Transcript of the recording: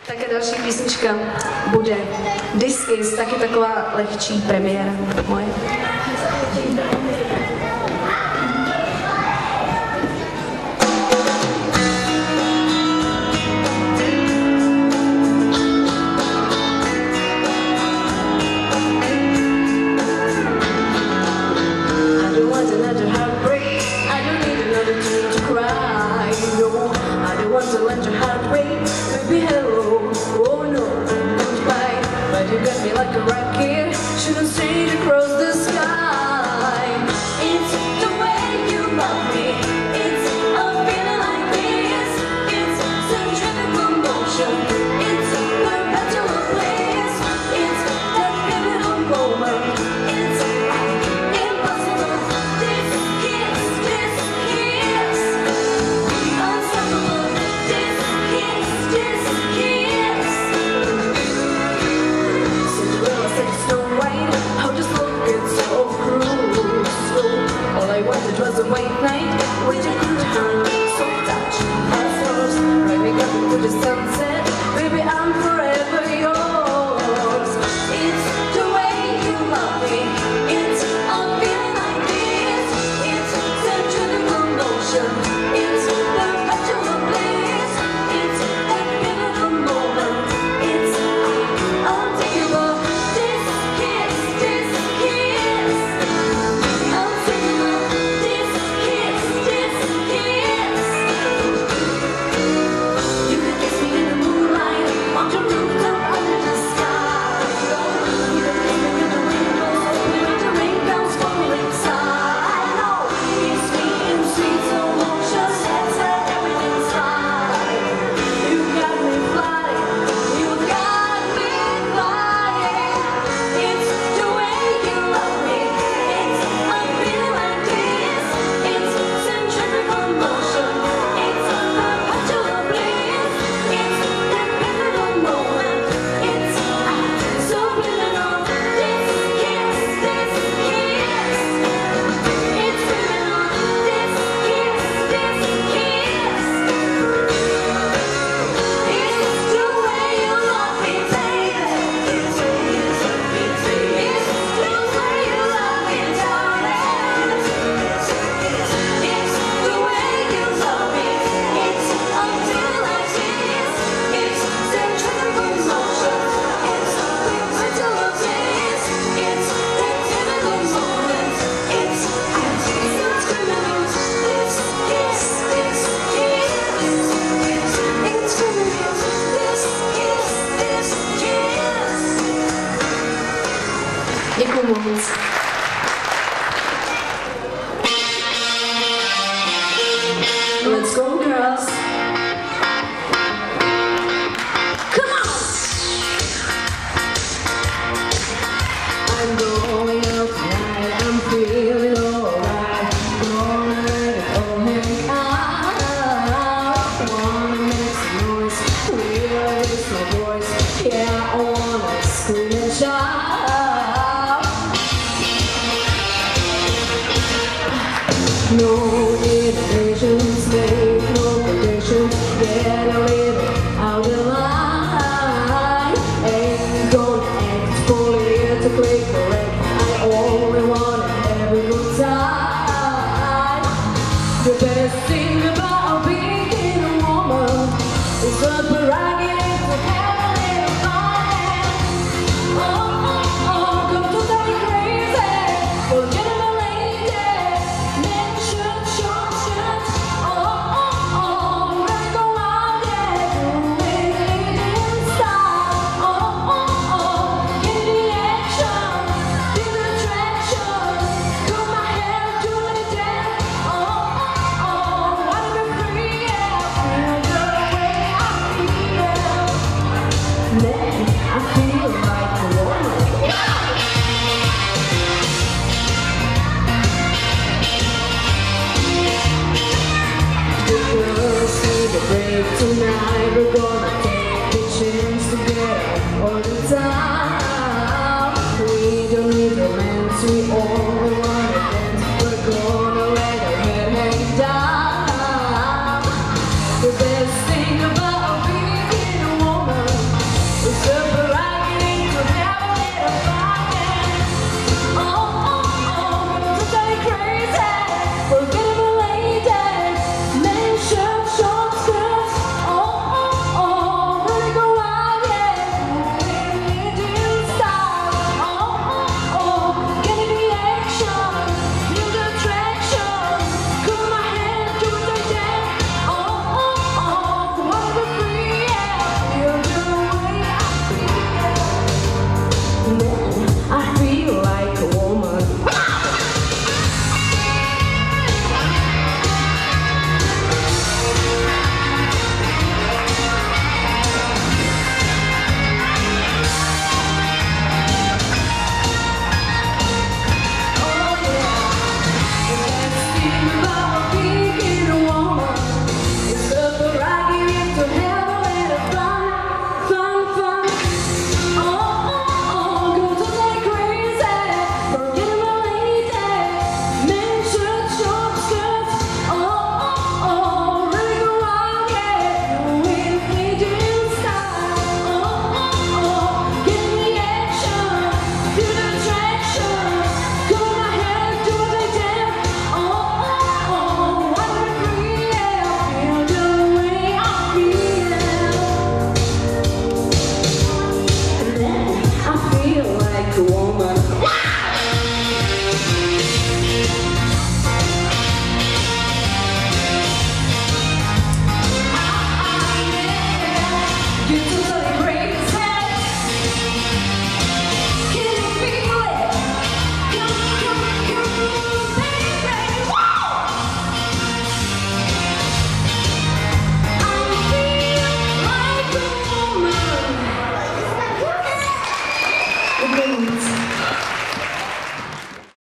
Také další písnička bude This Is, taky taková lehčí premiéra moje. You got me like a rocket, shouldn't see it across the sky. It's the way you love me, it's a feeling like this. It's centrifugal motion, it's perpetual bliss. It's that pivotal moment, it's impossible. This kiss, unstoppable. This kiss, it was a white night with a good hand, soft touch, our stars, rising up into the sunset. Baby, I'm forever yours. It's the way you love me. It's a feeling like this. It's centrifugal motion. It's perpetual bliss. It's that pivotal moment. It's unthinkable. This kiss, unthinkable. Děkuju moc.